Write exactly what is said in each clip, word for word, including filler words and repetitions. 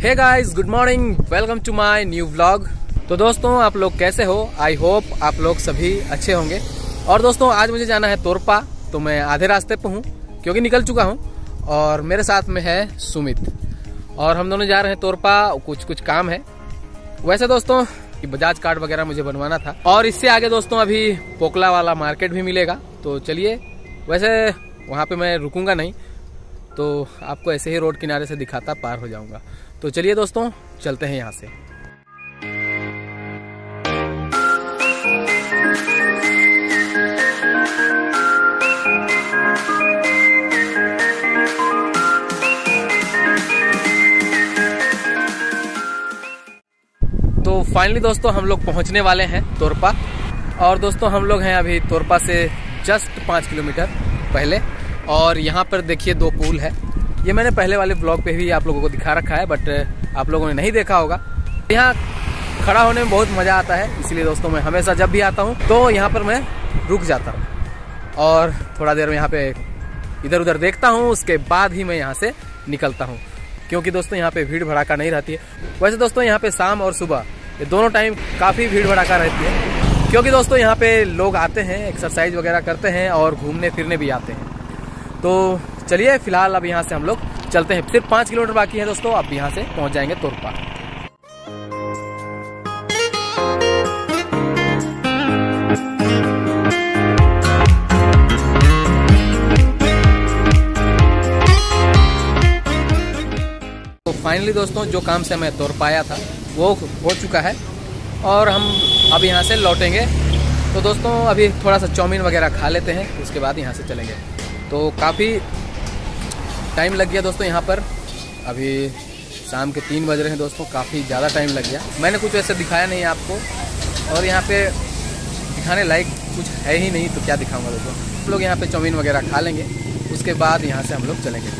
Hey guys, good morning, welcome to my new vlog. तो दोस्तों, आप लोग कैसे हो? आई होप आप लोग सभी अच्छे होंगे। और दोस्तों, आज मुझे जाना है तोरपा, तो मैं आधे रास्ते पे हूँ क्योंकि निकल चुका हूँ। और मेरे साथ में है सुमित, और हम दोनों जा रहे हैं तोरपा। कुछ कुछ काम है। वैसे दोस्तों, कि बजाज कार्ड वगैरह मुझे बनवाना था। और इससे आगे दोस्तों अभी पोकला वाला मार्केट भी मिलेगा, तो चलिए। वैसे वहाँ पे मैं रुकूंगा नहीं, तो आपको ऐसे ही रोड किनारे से दिखाता पार हो जाऊंगा। तो चलिए दोस्तों, चलते हैं यहाँ से। तो फाइनली दोस्तों हम लोग पहुंचने वाले हैं तोरपा। और दोस्तों, हम लोग हैं अभी तोरपा से जस्ट पाँच किलोमीटर पहले। और यहाँ पर देखिए दो पुल है। ये मैंने पहले वाले ब्लॉग पे भी आप लोगों को दिखा रखा है, बट आप लोगों ने नहीं देखा होगा। यहाँ खड़ा होने में बहुत मज़ा आता है, इसलिए दोस्तों मैं हमेशा जब भी आता हूँ तो यहाँ पर मैं रुक जाता हूँ और थोड़ा देर में यहाँ पे इधर उधर देखता हूँ। उसके बाद ही मैं यहाँ से निकलता हूँ, क्योंकि दोस्तों यहाँ पे भीड़ भड़ाका नहीं रहती है। वैसे दोस्तों यहाँ पे शाम और सुबह ये दोनों टाइम काफ़ी भीड़ भड़ाका रहती है, क्योंकि दोस्तों यहाँ पे लोग आते हैं, एक्सरसाइज वगैरह करते हैं और घूमने फिरने भी आते हैं। तो चलिए, फिलहाल अब यहाँ से हम लोग चलते हैं। सिर्फ पाँच किलोमीटर बाकी है दोस्तों, अब यहाँ से पहुँच जाएंगे तोरपा। तो फाइनली दोस्तों, जो काम से मैं तोरपा आया था वो हो चुका है, और हम अब यहाँ से लौटेंगे। तो दोस्तों अभी थोड़ा सा चाउमीन वगैरह खा लेते हैं, उसके बाद यहाँ से चलेंगे। तो काफ़ी टाइम लग गया दोस्तों यहाँ पर। अभी शाम के तीन बज रहे हैं दोस्तों, काफ़ी ज़्यादा टाइम लग गया। मैंने कुछ ऐसे दिखाया नहीं आपको, और यहाँ पे दिखाने लायक कुछ है ही नहीं, तो क्या दिखाऊंगा दोस्तों। हम लोग यहाँ पे चाउमीन वगैरह खा लेंगे, उसके बाद यहाँ से हम लोग चलेंगे।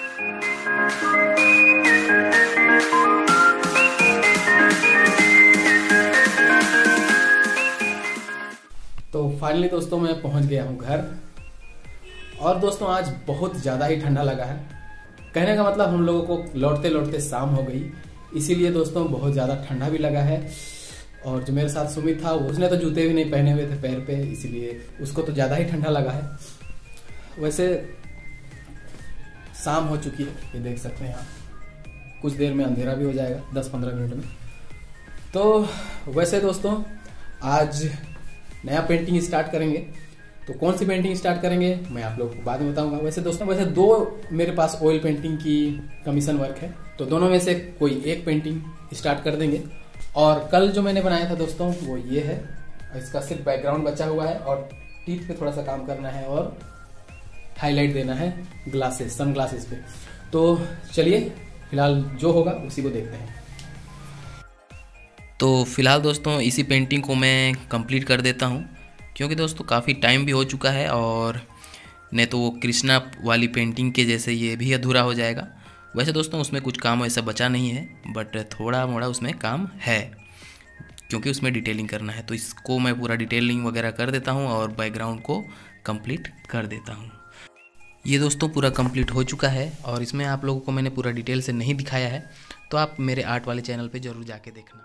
तो फाइनली दोस्तों मैं पहुँच गया हूँ घर। और दोस्तों आज बहुत ज़्यादा ही ठंडा लगा है। कहने का मतलब हम लोगों को लौटते लौटते शाम हो गई, इसीलिए दोस्तों बहुत ज़्यादा ठंडा भी लगा है। और जो मेरे साथ सुमित था, उसने तो जूते भी नहीं पहने हुए थे पैर पे, इसीलिए उसको तो ज़्यादा ही ठंडा लगा है। वैसे शाम हो चुकी है, ये देख सकते हैं आप। कुछ देर में अंधेरा भी हो जाएगा, दस पंद्रह मिनट में। तो वैसे दोस्तों आज नया पेंटिंग स्टार्ट करेंगे। तो कौन सी पेंटिंग स्टार्ट करेंगे मैं आप लोगों को बाद में बताऊंगा। वैसे दोस्तों वैसे दो मेरे पास ऑयल पेंटिंग की कमीशन वर्क है, तो दोनों में से कोई एक पेंटिंग स्टार्ट कर देंगे। और कल जो मैंने बनाया था दोस्तों वो ये है। इसका सिर्फ बैकग्राउंड बचा हुआ है, और टीथ पे थोड़ा सा काम करना है और हाईलाइट देना है ग्लासेस, सन ग्लासेस पे। तो चलिए, फिलहाल जो होगा उसी को देखते हैं। तो फिलहाल दोस्तों इसी पेंटिंग को मैं कंप्लीट कर देता हूँ, क्योंकि दोस्तों काफ़ी टाइम भी हो चुका है, और नहीं तो वो कृष्णा वाली पेंटिंग के जैसे ये भी अधूरा हो जाएगा। वैसे दोस्तों उसमें कुछ काम ऐसा बचा नहीं है, बट थोड़ा मोड़ा उसमें काम है, क्योंकि उसमें डिटेलिंग करना है। तो इसको मैं पूरा डिटेलिंग वगैरह कर देता हूँ और बैकग्राउंड को कंप्लीट कर देता हूँ। ये दोस्तों पूरा कंप्लीट हो चुका है, और इसमें आप लोगों को मैंने पूरा डिटेल से नहीं दिखाया है, तो आप मेरे आर्ट वाले चैनल पर ज़रूर जाके देखना।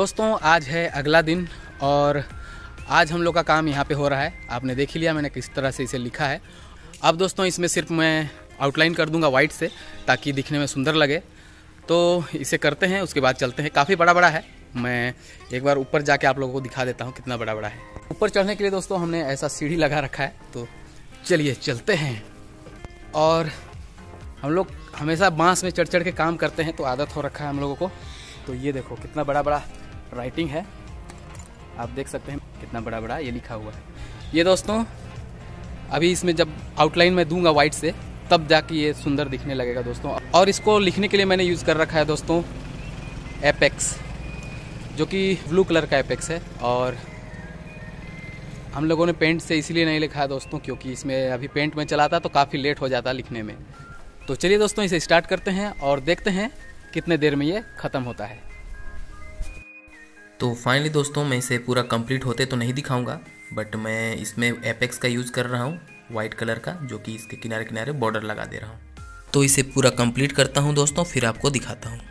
दोस्तों आज है अगला दिन और आज हम लोग का काम यहाँ पे हो रहा है। आपने देख ही लिया मैंने किस तरह से इसे लिखा है। अब दोस्तों इसमें सिर्फ मैं आउटलाइन कर दूंगा वाइट से ताकि दिखने में सुंदर लगे। तो इसे करते हैं, उसके बाद चलते हैं। काफ़ी बड़ा बड़ा है, मैं एक बार ऊपर जाके आप लोगों को दिखा देता हूँ कितना बड़ा बड़ा है। ऊपर चढ़ने के लिए दोस्तों हमने ऐसा सीढ़ी लगा रखा है, तो चलिए चलते हैं। और हम लोग हमेशा बांस में चढ़ चढ़ के काम करते हैं तो आदत हो रखा है हम लोगों को। तो ये देखो कितना बड़ा बड़ा राइटिंग है, आप देख सकते हैं कितना बड़ा बड़ा ये लिखा हुआ है। ये दोस्तों अभी इसमें जब आउटलाइन में दूंगा वाइट से तब जाके ये सुंदर दिखने लगेगा दोस्तों। और इसको लिखने के लिए मैंने यूज़ कर रखा है दोस्तों एपेक्स, जो कि ब्लू कलर का एपेक्स है। और हम लोगों ने पेंट से इसीलिए नहीं लिखा है दोस्तों क्योंकि इसमें अभी पेंट में चलाता तो काफ़ी लेट हो जाता लिखने में। तो चलिए दोस्तों इसे स्टार्ट करते हैं और देखते हैं कितने देर में ये ख़त्म होता है। तो फाइनली दोस्तों मैं इसे पूरा कंप्लीट होते तो नहीं दिखाऊंगा, बट मैं इसमें एपेक्स का यूज़ कर रहा हूँ वाइट कलर का, जो कि इसके किनारे किनारे बॉर्डर लगा दे रहा हूँ। तो इसे पूरा कंप्लीट करता हूँ दोस्तों, फिर आपको दिखाता हूँ।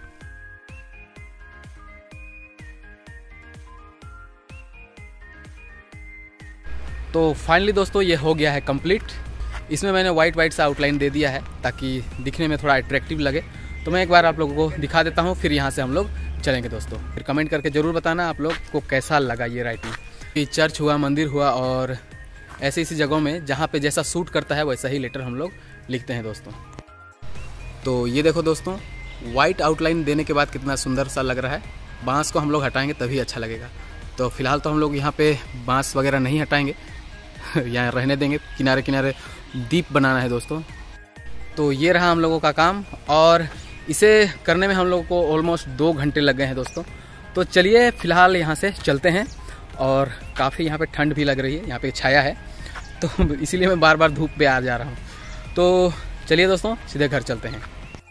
तो फाइनली दोस्तों ये हो गया है कंप्लीट। इसमें मैंने वाइट वाइट सा आउटलाइन दे दिया है ताकि दिखने में थोड़ा अट्रैक्टिव लगे। तो मैं एक बार आप लोगों को दिखा देता हूँ, फिर यहाँ से हम लोग चलेंगे दोस्तों। फिर कमेंट करके ज़रूर बताना आप लोग को कैसा लगा ये राइटिंग। चर्च हुआ, मंदिर हुआ और ऐसी ऐसी जगहों में जहाँ पे जैसा सूट करता है वैसा ही लेटर हम लोग लिखते हैं दोस्तों। तो ये देखो दोस्तों वाइट आउटलाइन देने के बाद कितना सुंदर सा लग रहा है। बांस को हम लोग हटाएंगे तभी अच्छा लगेगा। तो फिलहाल तो हम लोग यहाँ पे बांस वगैरह नहीं हटाएंगे, यहाँ रहने देंगे। किनारे किनारे दीप बनाना है दोस्तों। तो ये रहा हम लोगों का काम और इसे करने में हम लोगों को ऑलमोस्ट दो घंटे लग गए हैं दोस्तों। तो चलिए फ़िलहाल यहाँ से चलते हैं। और काफ़ी यहाँ पे ठंड भी लग रही है, यहाँ पे छाया है तो इसीलिए मैं बार बार धूप पे आ जा रहा हूँ। तो चलिए दोस्तों सीधे घर चलते हैं।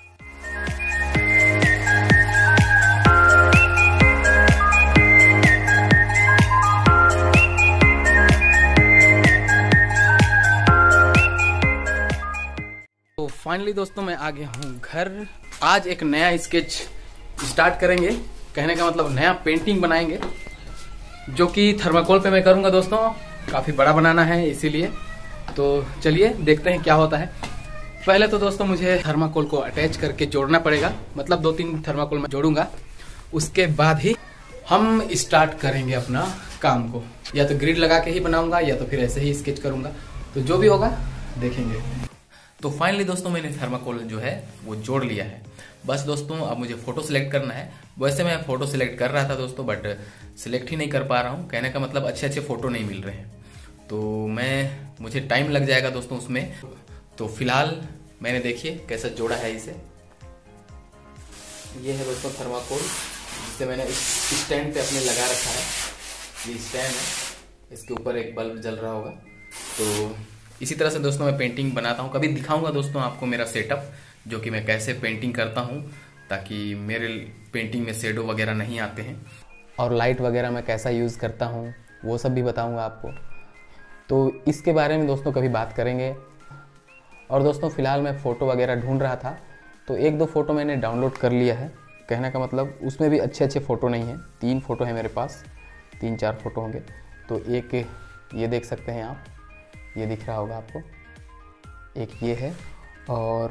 तो फाइनली दोस्तों मैं आ गया हूँ घर। आज एक नया स्केच स्टार्ट करेंगे, कहने का मतलब नया पेंटिंग बनाएंगे, जो कि थर्माकोल पे मैं करूंगा दोस्तों। काफ़ी बड़ा बनाना है इसीलिए। तो चलिए देखते हैं क्या होता है। पहले तो दोस्तों मुझे थर्माकोल को अटैच करके जोड़ना पड़ेगा, मतलब दो तीन थर्माकोल मैं जोड़ूंगा, उसके बाद ही हम स्टार्ट करेंगे अपना काम को। या तो ग्रिड लगा के ही बनाऊंगा या तो फिर ऐसे ही स्केच करूंगा, तो जो भी होगा देखेंगे। तो फाइनली दोस्तों मैंने थर्माकोल जो है वो जोड़ लिया है। बस दोस्तों अब मुझे फ़ोटो सिलेक्ट करना है। वैसे मैं फ़ोटो सिलेक्ट कर रहा था दोस्तों, बट सिलेक्ट ही नहीं कर पा रहा हूँ। कहने का मतलब अच्छे अच्छे फ़ोटो नहीं मिल रहे हैं, तो मैं मुझे टाइम लग जाएगा दोस्तों उसमें। तो फिलहाल मैंने देखिए कैसा जोड़ा है इसे। ये है दोस्तों थर्माकोल, जिसे मैंने इस स्टैंड पे अपने लगा रखा है। ये स्टैंड है, इसके ऊपर एक बल्ब जल रहा होगा। तो इसी तरह से दोस्तों मैं पेंटिंग बनाता हूँ। कभी दिखाऊंगा दोस्तों आपको मेरा सेटअप, जो कि मैं कैसे पेंटिंग करता हूँ, ताकि मेरे पेंटिंग में शेडो वगैरह नहीं आते हैं। और लाइट वगैरह मैं कैसा यूज़ करता हूँ वो सब भी बताऊँगा आपको। तो इसके बारे में दोस्तों कभी बात करेंगे। और दोस्तों फ़िलहाल मैं फ़ोटो वगैरह ढूंढ रहा था, तो एक दो फ़ोटो मैंने डाउनलोड कर लिया है। कहने का मतलब उसमें भी अच्छे अच्छे फ़ोटो नहीं हैं। तीन फ़ोटो है मेरे पास, तीन चार फ़ोटो होंगे। तो एक ये देख सकते हैं आप, ये दिख रहा होगा आपको, एक ये है और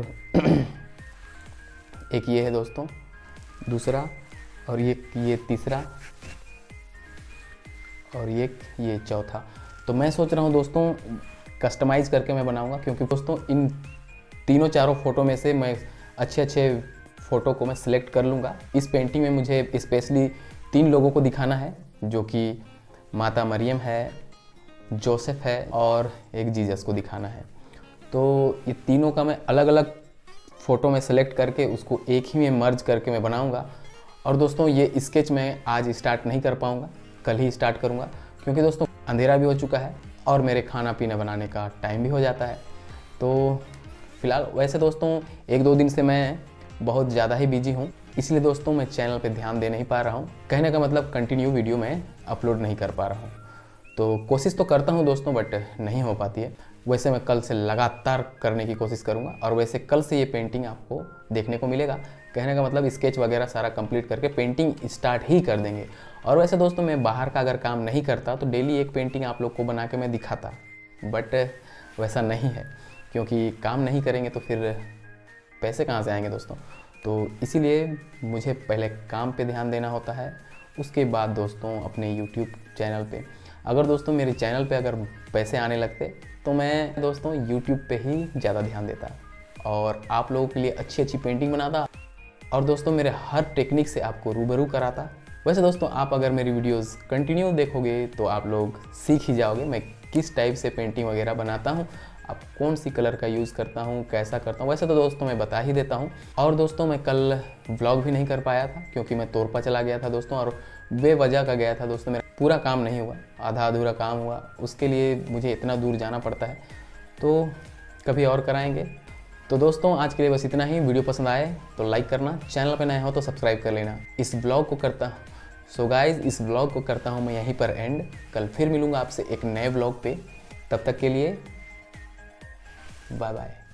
एक ये है दोस्तों दूसरा, और ये ये तीसरा, और ये ये चौथा। तो मैं सोच रहा हूँ दोस्तों कस्टमाइज़ करके मैं बनाऊँगा, क्योंकि दोस्तों इन तीनों चारों फ़ोटो में से मैं अच्छे अच्छे फ़ोटो को मैं सिलेक्ट कर लूँगा। इस पेंटिंग में मुझे स्पेशली तीन लोगों को दिखाना है, जो कि माता मरियम है, जोसेफ है और एक जीसस को दिखाना है। तो ये तीनों का मैं अलग अलग फ़ोटो में सेलेक्ट करके उसको एक ही में मर्ज करके मैं बनाऊंगा। और दोस्तों ये स्केच मैं आज स्टार्ट नहीं कर पाऊंगा, कल ही स्टार्ट करूंगा, क्योंकि दोस्तों अंधेरा भी हो चुका है और मेरे खाना पीना बनाने का टाइम भी हो जाता है। तो फिलहाल वैसे दोस्तों एक दो दिन से मैं बहुत ज़्यादा ही बिजी हूँ, इसलिए दोस्तों मैं चैनल पे ध्यान दे नहीं पा रहा हूँ। कहने का मतलब कंटिन्यू वीडियो मैं अपलोड नहीं कर पा रहा हूँ। तो कोशिश तो करता हूँ दोस्तों, बट नहीं हो पाती है। वैसे मैं कल से लगातार करने की कोशिश करूँगा, और वैसे कल से ये पेंटिंग आपको देखने को मिलेगा। कहने का मतलब स्केच वगैरह सारा कंप्लीट करके पेंटिंग स्टार्ट ही कर देंगे। और वैसे दोस्तों मैं बाहर का अगर काम नहीं करता तो डेली एक पेंटिंग आप लोग को बना के मैं दिखाता, बट वैसा नहीं है क्योंकि काम नहीं करेंगे तो फिर पैसे कहाँ से आएंगे दोस्तों। तो इसीलिए मुझे पहले काम पे ध्यान देना होता है, उसके बाद दोस्तों अपने यूट्यूब चैनल पे। अगर दोस्तों मेरे चैनल पे अगर पैसे आने लगते तो मैं दोस्तों यूट्यूब पे ही ज़्यादा ध्यान देता और आप लोगों के लिए अच्छी अच्छी पेंटिंग बनाता और दोस्तों मेरे हर टेक्निक से आपको रूबरू कराता। वैसे दोस्तों आप अगर मेरी वीडियोस कंटिन्यू देखोगे तो आप लोग सीख ही जाओगे मैं किस टाइप से पेंटिंग वगैरह बनाता हूँ, अब कौन सी कलर का यूज़ करता हूँ, कैसा करता हूँ। वैसे तो दोस्तों मैं बता ही देता हूँ। और दोस्तों मैं कल व्लॉग भी नहीं कर पाया था क्योंकि मैं तोरपा चला गया था दोस्तों, और बेवजह का गया था दोस्तों। मेरा पूरा काम नहीं हुआ, आधा अधूरा काम हुआ, उसके लिए मुझे इतना दूर जाना पड़ता है, तो कभी और कराएंगे। तो दोस्तों आज के लिए बस इतना ही। वीडियो पसंद आए तो लाइक करना, चैनल पर नए हो तो सब्सक्राइब कर लेना। इस ब्लॉग को करता सो गाइज इस ब्लॉग को करता हूँ मैं यहीं पर एंड। कल फिर मिलूँगा आपसे एक नए ब्लॉग पे, तब तक के लिए बाय बाय।